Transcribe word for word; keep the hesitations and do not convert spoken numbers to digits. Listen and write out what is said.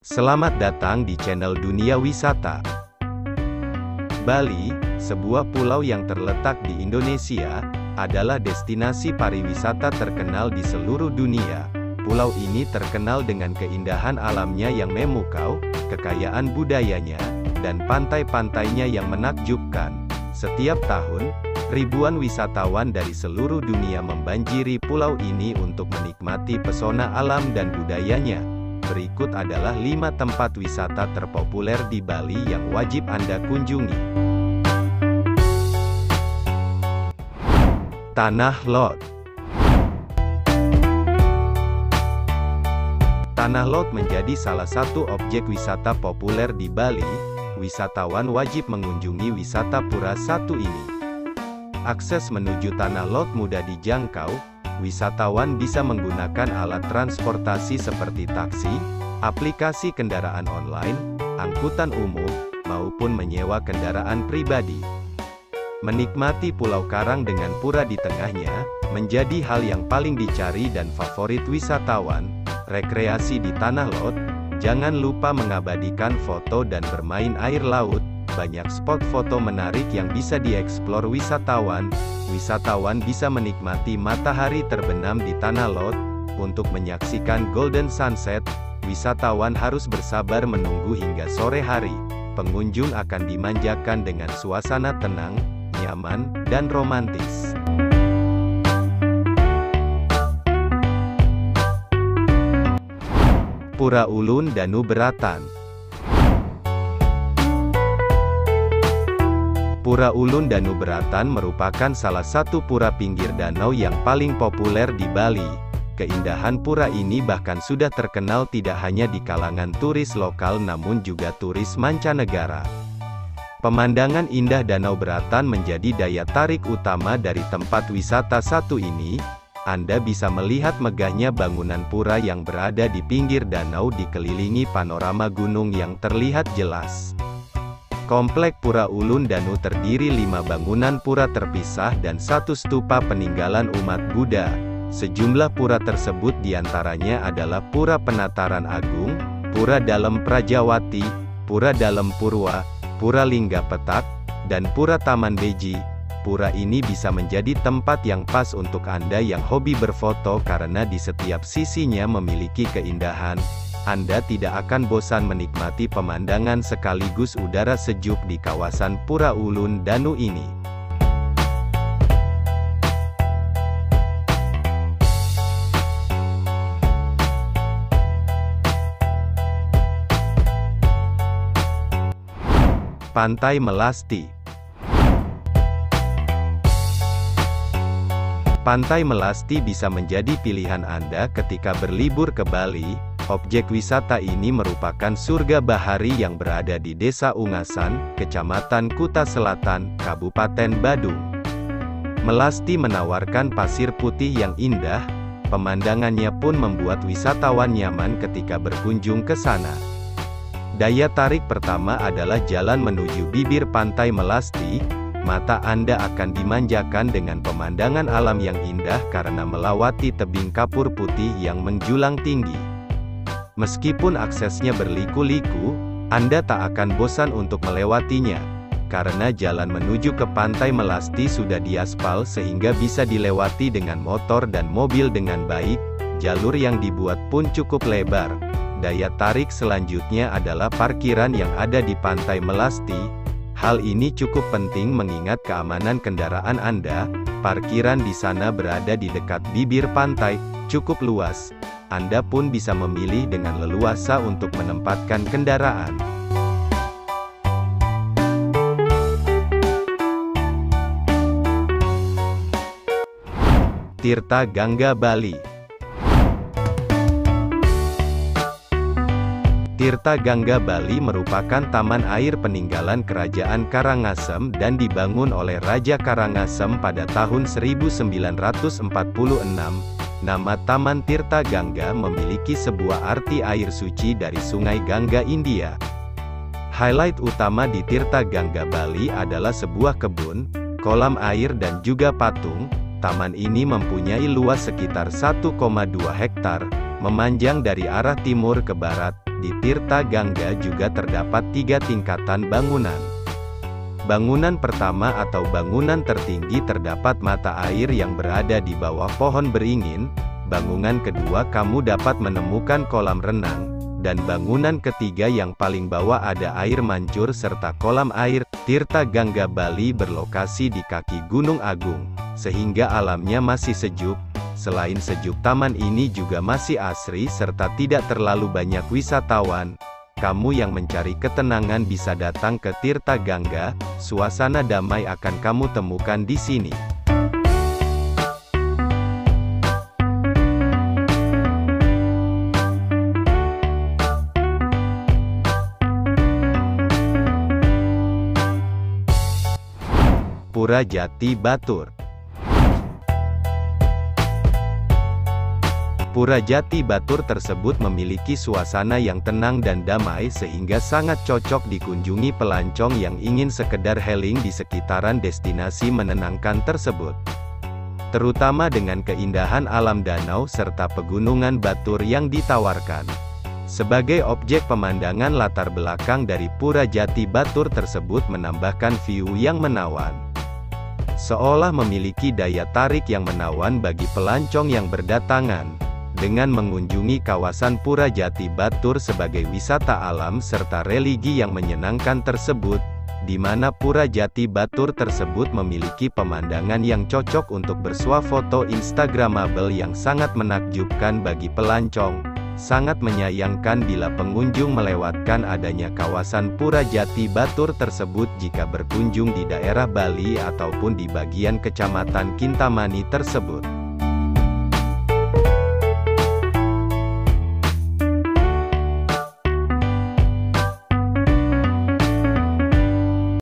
Selamat datang di channel Dunia Wisata. Bali, sebuah pulau yang terletak di Indonesia, adalah destinasi pariwisata terkenal di seluruh dunia. Pulau ini terkenal dengan keindahan alamnya yang memukau, kekayaan budayanya, dan pantai-pantainya yang menakjubkan. Setiap tahun, ribuan wisatawan dari seluruh dunia membanjiri pulau ini untuk menikmati pesona alam dan budayanya. Berikut adalah lima tempat wisata terpopuler di Bali yang wajib Anda kunjungi. Tanah Lot. Tanah Lot menjadi salah satu objek wisata populer di Bali. Wisatawan wajib mengunjungi wisata pura satu ini. Akses menuju Tanah Lot mudah dijangkau. Wisatawan bisa menggunakan alat transportasi seperti taksi, aplikasi kendaraan online, angkutan umum, maupun menyewa kendaraan pribadi. Menikmati Pulau Karang dengan pura di tengahnya, menjadi hal yang paling dicari dan favorit wisatawan. Rekreasi di Tanah Lot, jangan lupa mengabadikan foto dan bermain air laut. Banyak spot foto menarik yang bisa dieksplor wisatawan. Wisatawan bisa menikmati matahari terbenam di Tanah Lot. Untuk menyaksikan golden sunset, wisatawan harus bersabar menunggu hingga sore hari. Pengunjung akan dimanjakan dengan suasana tenang, nyaman, dan romantis. Pura Ulun Danu Beratan. Pura Ulun Danu Beratan merupakan salah satu pura pinggir danau yang paling populer di Bali. Keindahan pura ini bahkan sudah terkenal tidak hanya di kalangan turis lokal namun juga turis mancanegara. Pemandangan indah Danau Beratan menjadi daya tarik utama dari tempat wisata satu ini. Anda bisa melihat megahnya bangunan pura yang berada di pinggir danau dikelilingi panorama gunung yang terlihat jelas. Komplek Pura Ulun Danu terdiri lima bangunan pura terpisah dan satu stupa peninggalan umat Buddha. Sejumlah pura tersebut diantaranya adalah Pura Penataran Agung, Pura Dalem Prajawati, Pura Dalem Purwa, Pura Lingga Petak, dan Pura Taman Beji. Pura ini bisa menjadi tempat yang pas untuk Anda yang hobi berfoto karena di setiap sisinya memiliki keindahan. Anda tidak akan bosan menikmati pemandangan sekaligus udara sejuk di kawasan Pura Ulun Danu ini. Pantai Melasti. Pantai Melasti bisa menjadi pilihan Anda ketika berlibur ke Bali. Objek wisata ini merupakan surga bahari yang berada di Desa Ungasan, Kecamatan Kuta Selatan, Kabupaten Badung. Melasti menawarkan pasir putih yang indah, pemandangannya pun membuat wisatawan nyaman ketika berkunjung ke sana. Daya tarik pertama adalah jalan menuju bibir Pantai Melasti. Mata Anda akan dimanjakan dengan pemandangan alam yang indah karena melewati tebing kapur putih yang menjulang tinggi. Meskipun aksesnya berliku-liku, Anda tak akan bosan untuk melewatinya, karena jalan menuju ke Pantai Melasti sudah diaspal sehingga bisa dilewati dengan motor dan mobil dengan baik. Jalur yang dibuat pun cukup lebar. Daya tarik selanjutnya adalah parkiran yang ada di Pantai Melasti. Hal ini cukup penting mengingat keamanan kendaraan Anda. Parkiran di sana berada di dekat bibir pantai, cukup luas. Anda pun bisa memilih dengan leluasa untuk menempatkan kendaraan. Tirta Gangga Bali. Tirta Gangga Bali merupakan taman air peninggalan Kerajaan Karangasem dan dibangun oleh Raja Karangasem pada tahun seribu sembilan ratus empat puluh enam. Nama Taman Tirta Gangga memiliki sebuah arti air suci dari Sungai Gangga India. Highlight utama di Tirta Gangga Bali adalah sebuah kebun, kolam air dan juga patung. Taman ini mempunyai luas sekitar satu koma dua hektar, memanjang dari arah timur ke barat, Di Tirta Gangga juga terdapat tiga tingkatan bangunan. Bangunan pertama atau bangunan tertinggi terdapat mata air yang berada di bawah pohon beringin. Bangunan kedua kamu dapat menemukan kolam renang. Dan bangunan ketiga yang paling bawah ada air mancur serta kolam air. Tirta Gangga Bali berlokasi di kaki Gunung Agung, sehingga alamnya masih sejuk. Selain sejuk, taman ini juga masih asri serta tidak terlalu banyak wisatawan. Kamu yang mencari ketenangan bisa datang ke Tirta Gangga, suasana damai akan kamu temukan di sini. Pura Jati Batur. Pura Jati Batur tersebut memiliki suasana yang tenang dan damai sehingga sangat cocok dikunjungi pelancong yang ingin sekedar healing di sekitaran destinasi menenangkan tersebut. Terutama dengan keindahan alam danau serta pegunungan Batur yang ditawarkan. Sebagai objek pemandangan, latar belakang dari Pura Jati Batur tersebut menambahkan view yang menawan. Seolah memiliki daya tarik yang menawan bagi pelancong yang berdatangan. Dengan mengunjungi kawasan Pura Jati Batur sebagai wisata alam serta religi yang menyenangkan tersebut, di mana Pura Jati Batur tersebut memiliki pemandangan yang cocok untuk bersuah foto instagramable yang sangat menakjubkan bagi pelancong. Sangat menyayangkan bila pengunjung melewatkan adanya kawasan Pura Jati Batur tersebut jika berkunjung di daerah Bali ataupun di bagian Kecamatan Kintamani tersebut.